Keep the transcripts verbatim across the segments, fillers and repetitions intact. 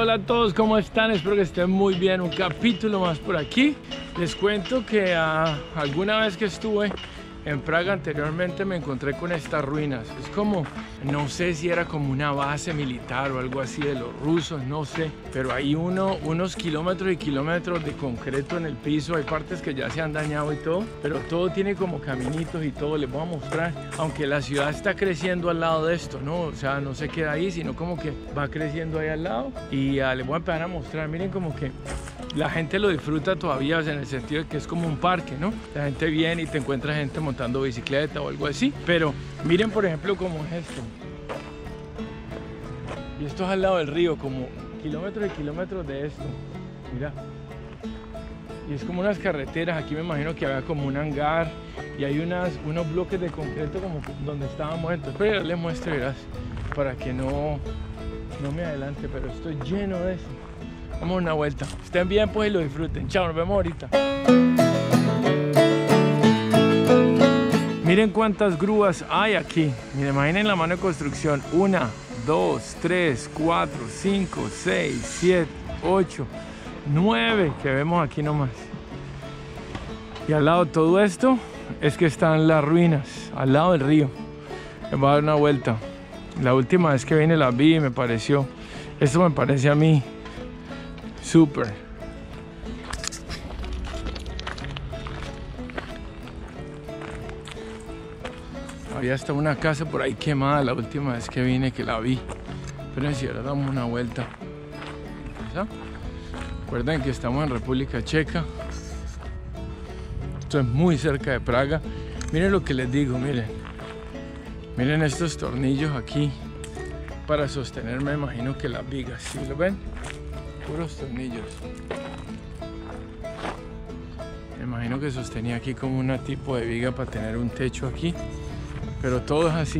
hola a todos, ¿cómo están? Espero que estén muy bien. Un capítulo más por aquí. Les cuento que uh, alguna vez que estuve en Praga anteriormente me encontré con estas ruinas. Es como, no sé si era como una base militar o algo así de los rusos, no sé. Pero hay uno, unos kilómetros y kilómetros de concreto en el piso. Hay partes que ya se han dañado y todo, pero todo tiene como caminitos y todo. Les voy a mostrar, aunque la ciudad está creciendo al lado de esto, ¿no? O sea, no se queda ahí, sino como que va creciendo ahí al lado. Y uh, les voy a empezar a mostrar, miren como que la gente lo disfruta todavía, o sea, en el sentido de que es como un parque, ¿no? La gente viene y te encuentra gente montando bicicleta o algo así. Pero miren, por ejemplo, cómo es esto. Y esto es al lado del río, como kilómetros y kilómetros de esto. Mira. Y es como unas carreteras. Aquí me imagino que había como un hangar y hay unas, unos bloques de concreto como donde estábamos. Entonces, pero les muestro, verás, para que no, no me adelante, pero estoy lleno de eso. Vamos a una vuelta. Estén bien pues y lo disfruten. Chao, nos vemos ahorita. Miren cuántas grúas hay aquí. Miren, imaginen la mano de construcción. Una, dos, tres, cuatro, cinco, seis, siete, ocho, nueve que vemos aquí nomás. Y al lado de todo esto es que están las ruinas, al lado del río. Me voy a dar una vuelta. La última vez que vine las vi y me pareció, esto me parece a mí súper. Había hasta una casa por ahí quemada la última vez que vine, que la vi. Pero si ahora damos una vuelta. ¿Esa? Recuerden que estamos en República Checa. Esto es muy cerca de Praga. Miren lo que les digo, miren. Miren estos tornillos aquí para sostener, me imagino que las vigas. ¿Sí lo ven? Puros tornillos. Me imagino que sostenía aquí como un tipo de viga para tener un techo aquí. Pero todo es así.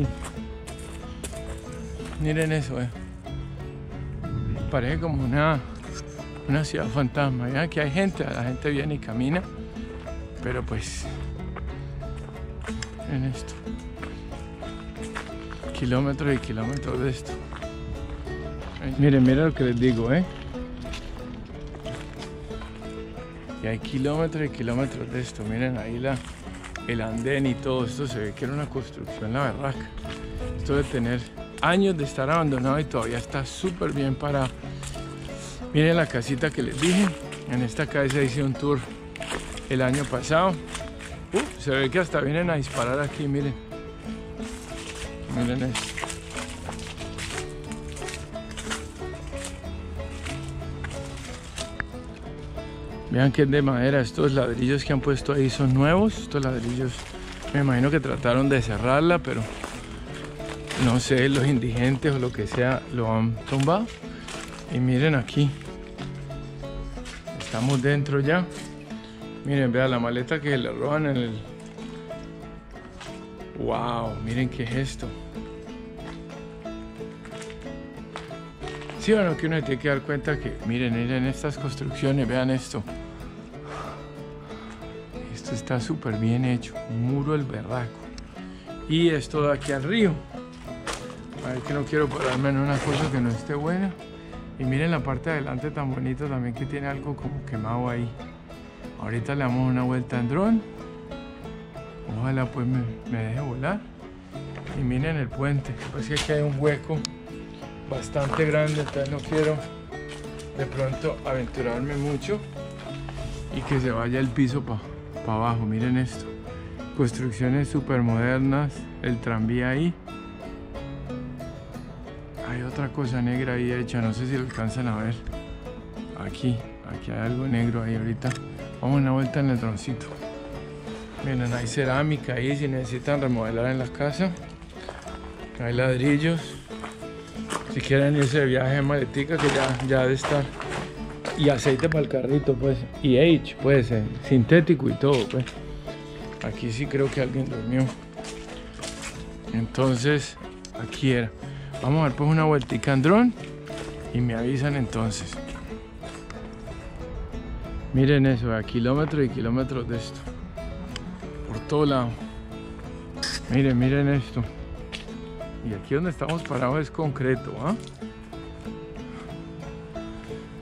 Miren eso, eh. Parece como una, una ciudad fantasma. Ya que hay gente, la gente viene y camina. Pero pues, miren esto. Kilómetros y kilómetros de esto. Miren, miren lo que les digo, eh. Y hay kilómetros y kilómetros de esto. Miren ahí la, el andén y todo esto. Se ve que era una construcción, la berraca. Esto debe tener años de estar abandonado y todavía está súper bien parado. Miren la casita que les dije. En esta casa hice un tour el año pasado. Uh, se ve que hasta vienen a disparar aquí, miren. Miren esto. Vean que es de madera. Estos ladrillos que han puesto ahí son nuevos. Estos ladrillos, me imagino que trataron de cerrarla, pero no sé, los indigentes o lo que sea lo han tumbado. Y miren aquí. Estamos dentro ya. Miren, vean la maleta que le roban en el... ¡Wow! Miren qué es esto. Sí, bueno, que uno tiene que dar cuenta que, miren, miren estas construcciones, vean esto. Esto está súper bien hecho, un muro el berraco. Y esto de aquí al río. A ver que no quiero pararme en una cosa que no esté buena. Y miren la parte de adelante tan bonita también, que tiene algo como quemado ahí. Ahorita le damos una vuelta en dron. Ojalá pues me, me deje volar. Y miren el puente, pues que aquí hay un hueco bastante grande, entonces no quiero de pronto aventurarme mucho y que se vaya el piso para pa abajo. Miren esto, construcciones súper modernas, el tranvía ahí. Hay otra cosa negra ahí hecha, no sé si lo alcanzan a ver. Aquí, aquí hay algo negro ahí ahorita. Vamos a una vuelta en el droncito. Miren, hay cerámica ahí si necesitan remodelar en la casa. Hay ladrillos. Si quieren irse de viaje en maletica, que ya, ya ha de estar. Y aceite para el carrito, pues. Y H, pues, eh, sintético y todo, pues. Aquí sí creo que alguien durmió. Entonces, aquí era. Vamos a dar pues una vueltica en dron y me avisan entonces. Miren eso, a kilómetros y kilómetros de esto. Por todo lado. Miren, miren esto. Y aquí donde estamos parados es concreto, ¿ah?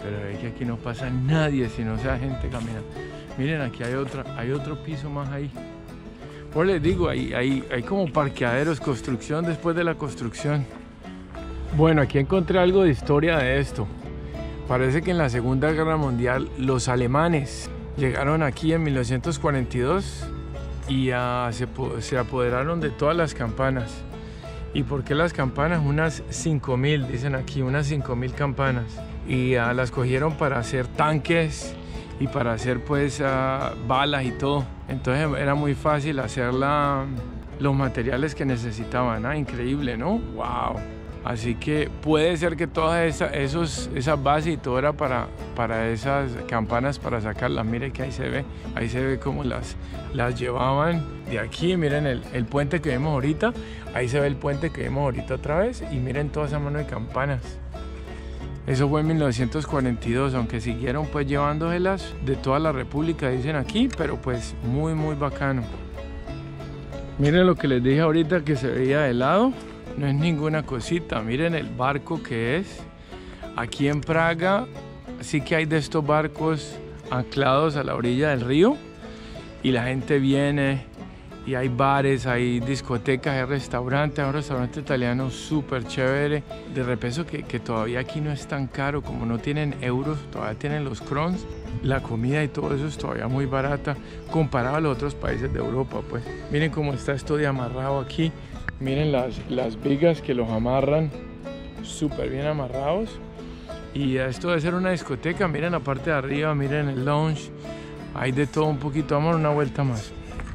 pero ve que aquí no pasa nadie si no sea gente caminando. Miren, aquí hay otra, hay otro piso más ahí. Pues les digo, hay, hay, hay como parqueaderos, construcción después de la construcción. Bueno, aquí encontré algo de historia de esto. Parece que en la Segunda Guerra Mundial los alemanes llegaron aquí en mil novecientos cuarenta y dos y uh, se, se apoderaron de todas las campanas. ¿Y por qué las campanas? Unas cinco mil, dicen aquí, unas cinco mil campanas. Y uh, las cogieron para hacer tanques y para hacer pues uh, balas y todo. Entonces era muy fácil hacer la, los materiales que necesitaban. ¿Ah? Increíble, ¿no? ¡Wow! Así que puede ser que todas esa, esos, esas bases y todo era para, para esas campanas, para sacarlas. Miren que ahí se ve, ahí se ve cómo las, las llevaban de aquí. Miren el, el puente que vemos ahorita, ahí se ve el puente que vemos ahorita otra vez. Y miren toda esa mano de campanas. Eso fue en mil novecientos cuarenta y dos, aunque siguieron pues llevándoselas de toda la república, dicen aquí, pero pues muy muy bacano. Miren lo que les dije ahorita que se veía de lado. No es ninguna cosita, miren el barco que es. Aquí en Praga sí que hay de estos barcos anclados a la orilla del río y la gente viene y hay bares, hay discotecas, hay restaurantes, hay un restaurante italiano súper chévere. De repeso que, que todavía aquí no es tan caro, como no tienen euros, todavía tienen los crowns. La comida y todo eso es todavía muy barata comparado a los otros países de Europa, pues. Miren cómo está esto de amarrado aquí. Miren las, las vigas que los amarran, súper bien amarrados. Y esto debe ser una discoteca. Miren la parte de arriba, miren el lounge. Hay de todo un poquito. Vamos a dar una vuelta más.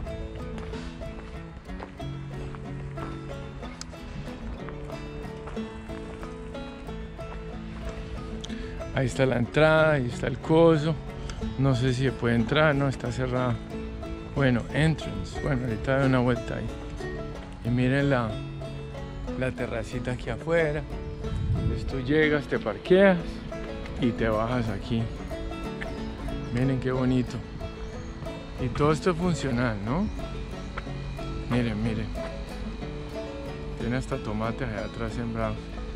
Ahí está la entrada, ahí está el coso. No sé si se puede entrar, no, está cerrado. Bueno, entrance. Bueno, ahorita doy una vuelta ahí. Y miren la, la terracita aquí afuera. Entonces tú llegas, te parqueas y te bajas aquí. Miren qué bonito. Y todo esto es funcional, ¿no? Miren, miren. Tiene hasta tomates allá atrás sembrados.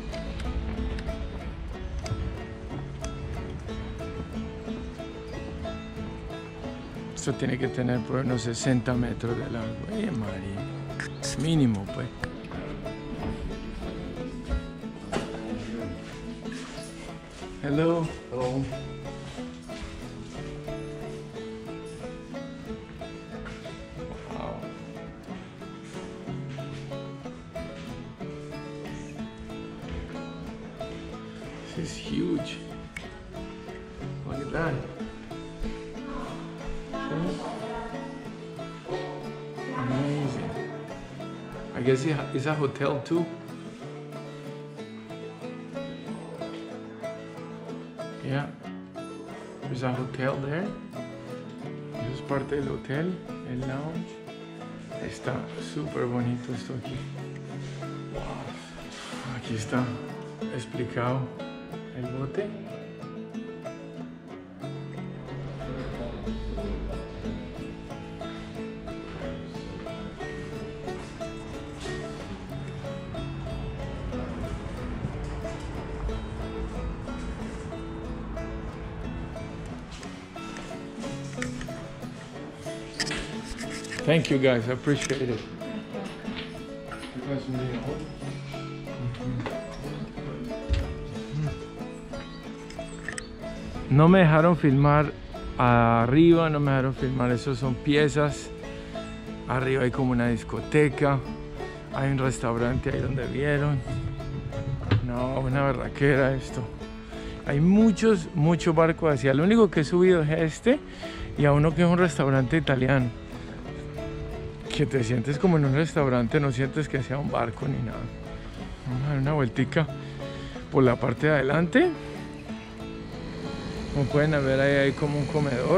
Esto tiene que tener por unos sesenta metros de largo. ¡Eh, María! Mínimo, pues. Hello. Hello. Wow. This is huge. Look at that. Amazing. I guess it's a hotel too. Yeah, there's a hotel there. Eso es parte del hotel, el lounge. Está súper bonito esto aquí. Wow. Aquí está explicado el bote. Thank you guys, I appreciate it. No me dejaron filmar arriba, no me dejaron filmar, eso son piezas. Arriba hay como una discoteca, hay un restaurante ahí donde vieron. No, una berraquera esto. Hay muchos, muchos barcos hacia. Lo único que he subido es este y a uno que es un restaurante italiano. Que te sientes como en un restaurante, no sientes que sea un barco ni nada. Vamos a dar una vueltica por la parte de adelante. Como pueden ver, ahí hay como un comedor.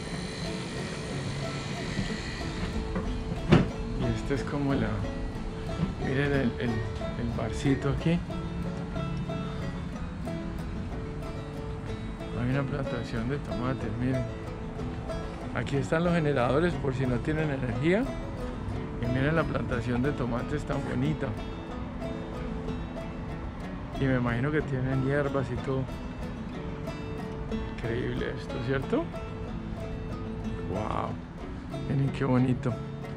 Y este es como la... Miren el, el, el barcito aquí. Hay una plantación de tomates, miren. Aquí están los generadores por si no tienen energía. Y miren la plantación de tomates tan bonita. Y me imagino que tienen hierbas y todo. increíble esto, ¿cierto? Wow, miren qué bonito.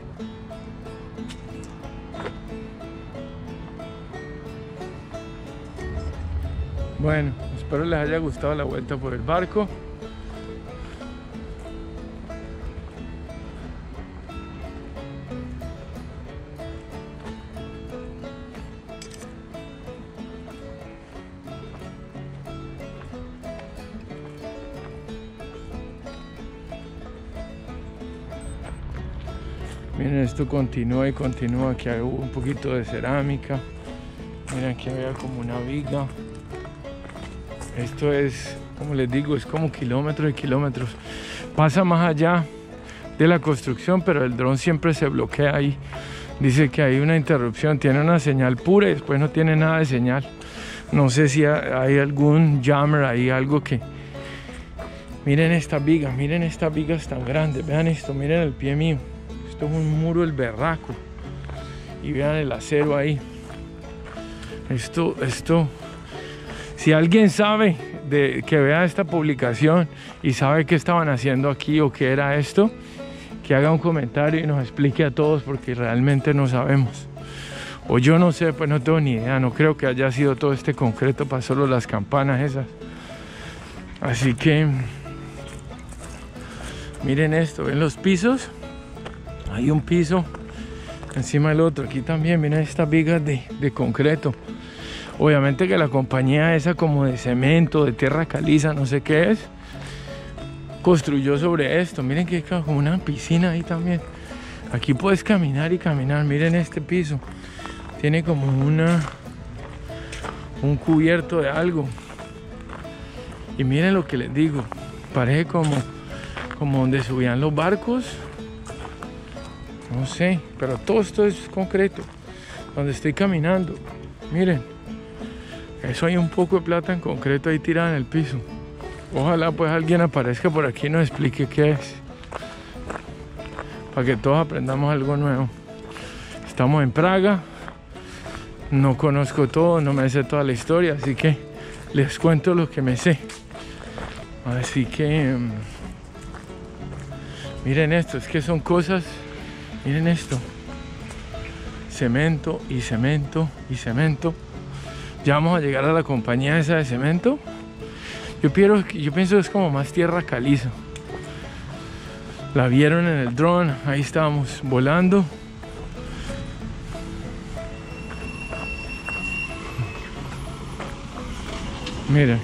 Bueno, espero les haya gustado la vuelta por el barco. Miren, esto continúa y continúa. Aquí hay un poquito de cerámica. Miren, aquí había como una viga. Esto es, como les digo, es como kilómetros y kilómetros. Pasa más allá de la construcción, pero el dron siempre se bloquea ahí. Dice que hay una interrupción, tiene una señal pura y después no tiene nada de señal. No sé si hay algún jammer ahí, algo que... Miren esta viga, miren estas vigas tan grandes. Vean esto, miren el pie mío. Esto es un muro del berraco. Y vean el acero ahí. Esto, esto... Si alguien sabe de, que vea esta publicación y sabe qué estaban haciendo aquí o qué era esto, que haga un comentario y nos explique a todos, porque realmente no sabemos. O yo no sé, pues no tengo ni idea. No creo que haya sido todo este concreto para solo las campanas esas. Así que... miren esto, ¿ven los pisos? Hay un piso encima del otro. Aquí también, miren estas vigas de, de concreto. Obviamente que la compañía esa como de cemento, de tierra caliza, no sé qué es, construyó sobre esto. Miren que hay como una piscina ahí también. Aquí puedes caminar y caminar. Miren este piso. Tiene como una un cubierto de algo. Y miren lo que les digo. Parece como, como donde subían los barcos. No sé, pero todo esto es concreto. Donde estoy caminando. Miren. Eso hay un poco de plata en concreto ahí tirada en el piso. Ojalá pues alguien aparezca por aquí y nos explique qué es. Para que todos aprendamos algo nuevo. Estamos en Praga. No conozco todo, no me sé toda la historia, así que les cuento lo que me sé. Así que... Um, miren esto, es que son cosas... Miren esto. Cemento y cemento y cemento. Ya vamos a llegar a la compañía esa de cemento. Yo, pienso, yo pienso que es como más tierra caliza. La vieron en el dron, ahí estábamos volando. Miren.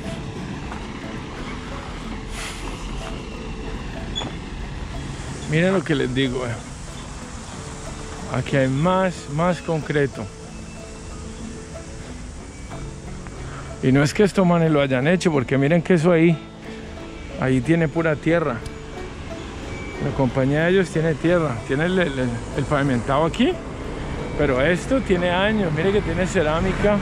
Miren lo que les digo. Eh. Aquí hay más, más concreto. Y no es que estos manes lo hayan hecho, porque miren que eso ahí, ahí tiene pura tierra. La compañía de ellos tiene tierra, tiene el, el, el pavimentado aquí, pero esto tiene años. Miren que tiene cerámica.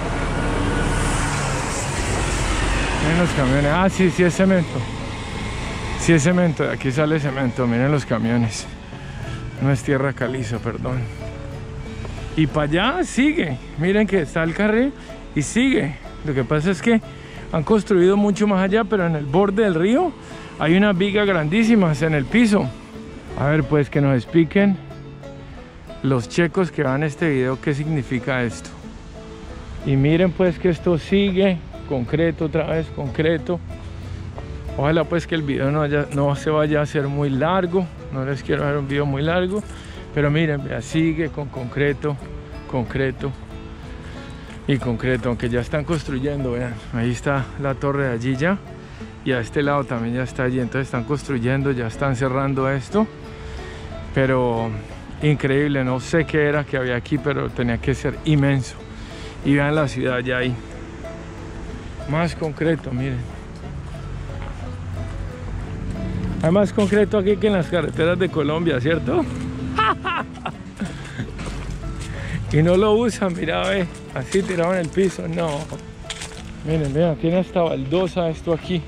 Miren los camiones. Ah, sí, sí es cemento. Sí es cemento, de aquí sale cemento. Miren los camiones. No es tierra caliza, perdón. Y para allá sigue. Miren que está el carril y sigue. Lo que pasa es que han construido mucho más allá, pero en el borde del río hay unas vigas grandísimas en el piso. A ver, pues que nos expliquen los checos que van a este video qué significa esto. Y miren pues que esto sigue, concreto otra vez, concreto. Ojalá pues que el video no, haya, no se vaya a hacer muy largo. No les quiero hacer un video muy largo. Pero miren, ya sigue con concreto, concreto y concreto, aunque ya están construyendo. Vean, ahí está la torre de allí ya, y a este lado también ya está allí. Entonces están construyendo, ya están cerrando esto, pero increíble. No sé qué era que había aquí, pero tenía que ser inmenso. Y vean la ciudad ya ahí, más concreto. Miren, hay más concreto aquí que en las carreteras de Colombia, ¿cierto? Y no lo usan, mira, ve, así tirado en el piso, no. Miren, miren, tiene hasta baldosa esto aquí.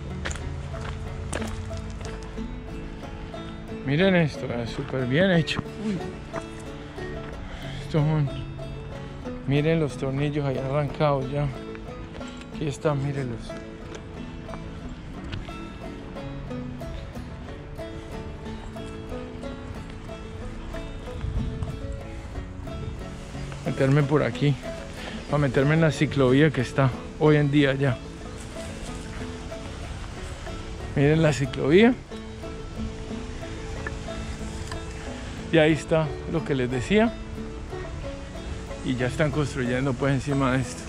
Miren esto, es súper bien hecho. Uy. Esto es un... Miren los tornillos ahí arrancados ya. Aquí están, mírenlos. meterme por aquí, para meterme en la ciclovía que está hoy en día ya. Miren la ciclovía. Y ahí está lo que les decía. Y ya están construyendo pues encima de esto.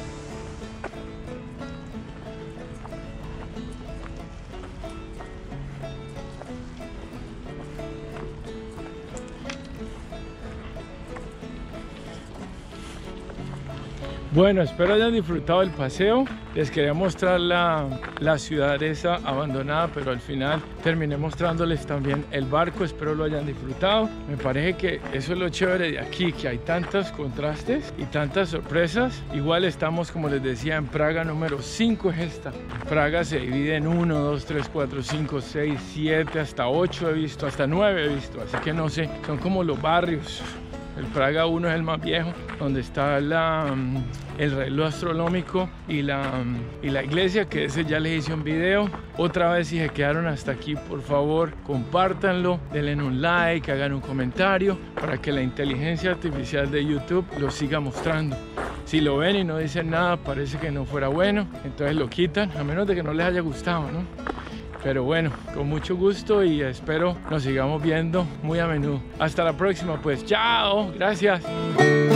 Bueno, espero hayan disfrutado del paseo. Les quería mostrar la, la ciudad esa abandonada, pero al final terminé mostrándoles también el barco. Espero lo hayan disfrutado. Me parece que eso es lo chévere de aquí, que hay tantos contrastes y tantas sorpresas. Igual estamos, como les decía, en Praga número cinco es esta. Praga se divide en uno, dos, tres, cuatro, cinco, seis, siete, hasta ocho he visto, hasta nueve he visto. Así que no sé, son como los barrios. El Praga uno es el más viejo, donde está la, el reloj astronómico y la, y la iglesia, que ese ya les hice un video. Otra vez, si se quedaron hasta aquí, por favor, compártanlo, denle un like, hagan un comentario para que la inteligencia artificial de YouTube lo siga mostrando. Si lo ven y no dicen nada, parece que no fuera bueno, entonces lo quitan, a menos de que no les haya gustado, ¿no? Pero bueno, con mucho gusto y espero nos sigamos viendo muy a menudo. Hasta la próxima, pues. ¡Chao! Gracias.